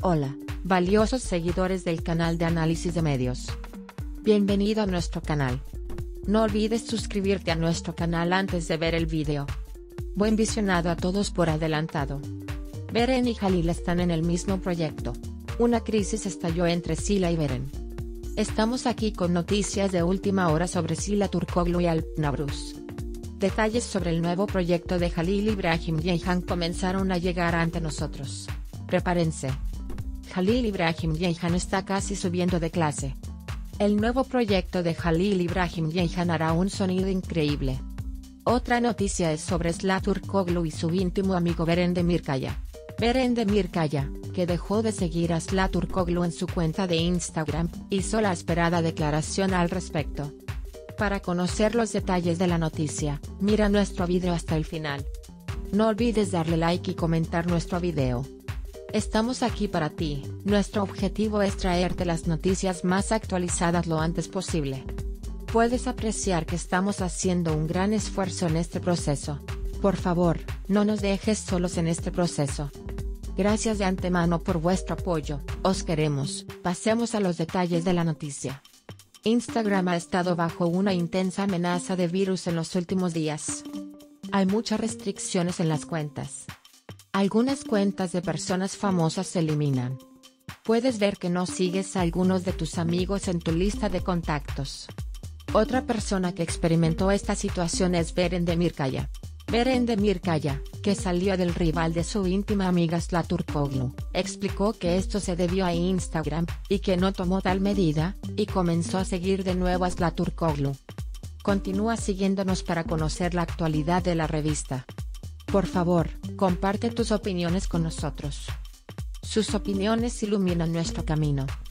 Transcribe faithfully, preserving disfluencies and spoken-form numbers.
Hola, valiosos seguidores del canal de análisis de medios. Bienvenido a nuestro canal. No olvides suscribirte a nuestro canal antes de ver el video. Buen visionado a todos por adelantado. Beren y Jalil están en el mismo proyecto. Una crisis estalló entre Sila y Beren. Estamos aquí con noticias de última hora sobre Sila Turkoglu y Alp Navruz. Detalles sobre el nuevo proyecto de Jalil Ibrahim Ceyhan comenzaron a llegar ante nosotros. Prepárense. Jalil Ibrahim Ceyhan está casi subiendo de clase. El nuevo proyecto de Jalil Ibrahim Ceyhan hará un sonido increíble. Otra noticia es sobre Sıla Turkoglu y su íntimo amigo Beren Demirkaya. Beren Demirkaya, que dejó de seguir a Sıla Turkoglu en su cuenta de Instagram, hizo la esperada declaración al respecto. Para conocer los detalles de la noticia, mira nuestro video hasta el final. No olvides darle like y comentar nuestro video. Estamos aquí para ti, nuestro objetivo es traerte las noticias más actualizadas lo antes posible. Puedes apreciar que estamos haciendo un gran esfuerzo en este proceso. Por favor, no nos dejes solos en este proceso. Gracias de antemano por vuestro apoyo, os queremos. Pasemos a los detalles de la noticia. Instagram ha estado bajo una intensa amenaza de virus en los últimos días. Hay muchas restricciones en las cuentas. Algunas cuentas de personas famosas se eliminan. Puedes ver que no sigues a algunos de tus amigos en tu lista de contactos. Otra persona que experimentó esta situación es Beren Demirkaya. Beren Demirkaya, que salió del rival de su íntima amiga Sıla Turkoglu, explicó que esto se debió a Instagram, y que no tomó tal medida, y comenzó a seguir de nuevo a Sıla Turkoglu. Continúa siguiéndonos para conocer la actualidad de la revista. Por favor, comparte tus opiniones con nosotros. Sus opiniones iluminan nuestro camino.